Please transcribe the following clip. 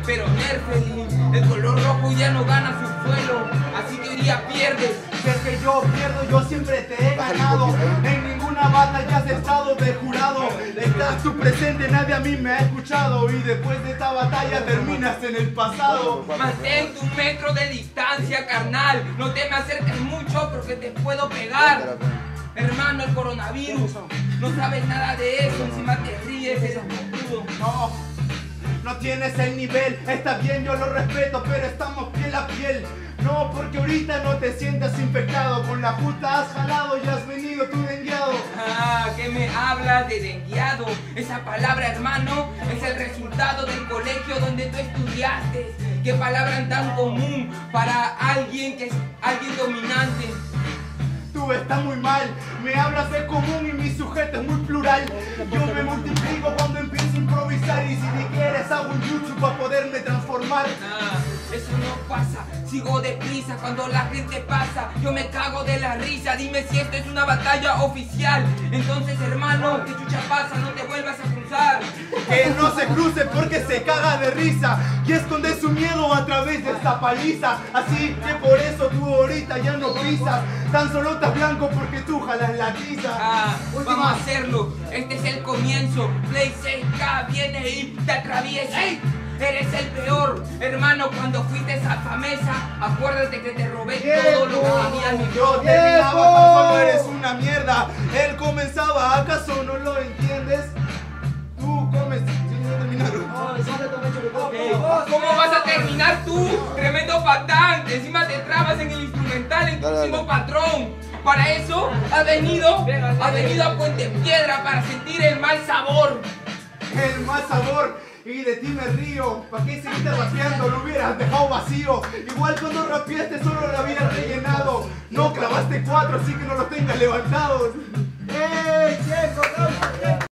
pero Nerfeli, el color rojo ya no gana su suelo, así que hoy día pierdes. Si es que yo pierdo, yo siempre te he ganado. En ninguna batalla has estado de jurado. Estás tú presente, nadie a mí me ha escuchado. Y después de esta batalla terminas en el pasado. Mantén tu metro de distancia, carnal. No te me acerques mucho porque te puedo pegar. Hermano, el coronavirus, no sabes nada de eso, encima te ríes, eres boludo. No tienes el nivel, está bien, yo lo respeto, pero estamos piel a piel. No, porque ahorita no te sientas infectado. Con la justa has jalado y has venido tú dengueado. Ah, ¿qué me hablas de dengueado? Esa palabra, hermano, es el resultado del colegio donde tú estudiaste. Qué palabra tan común para alguien que es alguien dominante. Tú estás muy mal, me hablas de común y mi sujeto es muy plural. Yo me multiplico cuando empiezo a improvisar. Y si te quieres hago un YouTube para poderme transformar. Ah, eso no pasa, sigo deprisa cuando la gente pasa. Yo me cago de la risa, dime si esto es una batalla oficial. Entonces, hermano, ¿qué chucha pasa? No te vuelvas a cruzar. Que no se cruce porque se caga de risa y esconde su miedo a través de esta paliza. Así que por eso tú ahorita ya no pisas. Tan solo estás blanco porque tú jalas la tiza. Ah, vamos a hacerlo, este es el comienzo. Play 6K viene y te atraviesa. ¡Ey! Eres el peor, hermano, cuando fuiste a esa mesa. Acuérdate que te robé todo lo que tenía en mi Yo terminaba, tan solo eres una mierda. Él comenzaba, ¿acaso no lo entiendes? Tú comes, ¿Cómo vas a terminar tú? Tremendo patán. Encima te trabas en el instrumental en tu último patrón. Para eso ha venido a Puente Piedra para sentir el mal sabor. el mal sabor. Y de ti me río, ¿para qué seguiste rapeando? Lo hubieras dejado vacío. Igual cuando rapeaste solo lo habías rellenado. No clavaste 4, así que no los tengas levantados. ¡Tiempo!